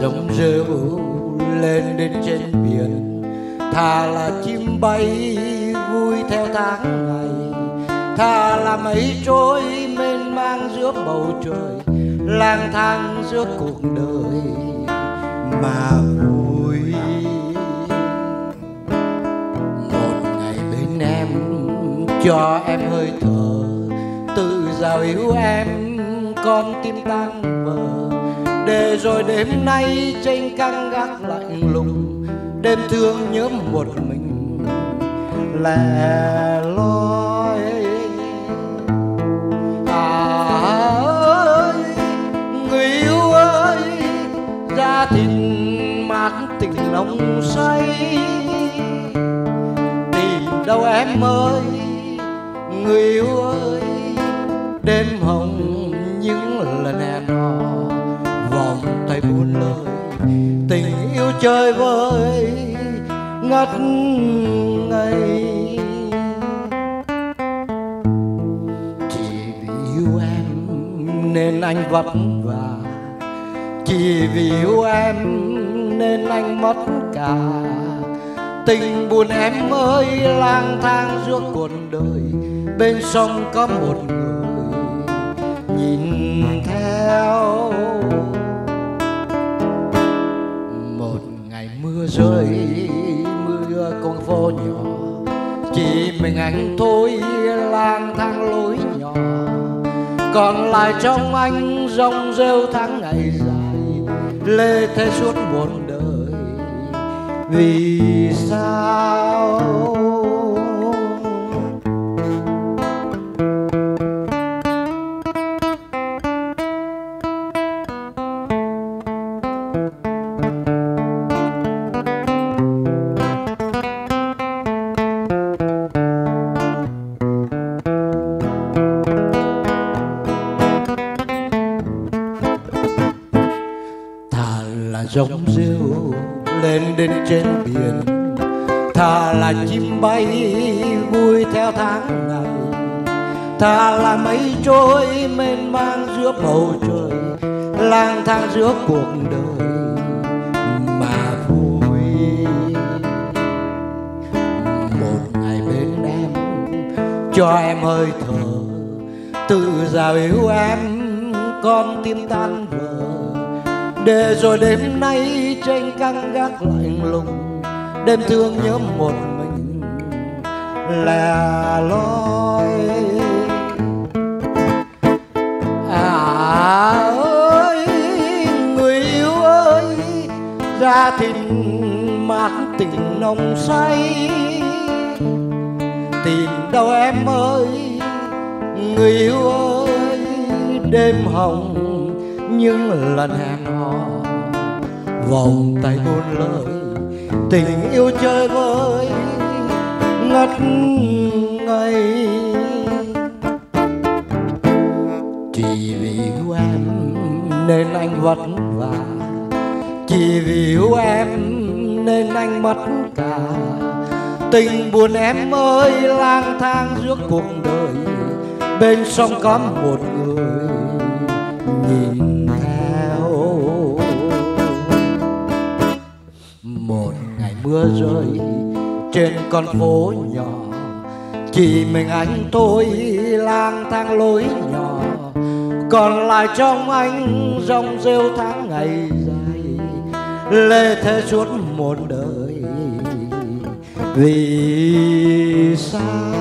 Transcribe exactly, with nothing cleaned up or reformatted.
giống rêu lên đến trên biển, thà là chim bay vui theo tháng ngày, thà là mây trôi mênh mang giữa bầu trời, lang thang giữa cuộc đời mà vui. Một ngày bên em cho em hơi thở, tự dào yêu em con tim tan vỡ, để rồi đêm nay trên căng gác lạnh lùng, đêm thương nhớ một mình lẻ loi. À ơi người yêu ơi, da thịt mát tình nồng say, tìm đâu em ơi người yêu ơi. Đêm hồng những lần hẹn hò, vòng tay buôn lời, tình yêu chơi vơi ngất ngây. Chỉ vì yêu em nên anh vất vả, chỉ vì yêu em nên anh mất cả. Tình buồn em ơi, lang thang giữa cuộc đời, bên sông có một người nhìn theo. Một ngày mưa rơi, mưa con phố nhỏ, chỉ mình anh thôi lang thang lối nhỏ, còn lại trong anh rong rêu tháng ngày dài, lê thế suốt một đời. Vì sao thà là giống rêu lên đến trên biển, thà là chim bay vui theo tháng ngày, thà là mây trôi mênh mang giữa bầu trời, lang thang giữa cuộc đời mà vui. Một ngày bên em cho em hơi thở, tự dào yêu em con tim tan vỡ, để rồi đêm nay trên căng gác lạnh lùng, đêm thương nhớ một mình lẻ loi. À ơi người yêu ơi, da thịt mát tình nồng say, tìm đâu em ơi người yêu ơi. Đêm hồng những lần hẹn hò, vòng tay buôn lời, tình yêu chơi vơi ngất ngây. Chỉ vì yêu em nên anh vất vả, chỉ vì yêu em nên anh mất cả. Tình buồn em ơi, lang thang giữa cuộc đời, bên sông có một người nhìn theo. Một ngày mưa rơi trên con phố nhỏ, chỉ mình anh thôi lang thang lối nhỏ, còn lại trong anh rong rêu tháng ngày dài, lê thế suốt một đời. Vì sao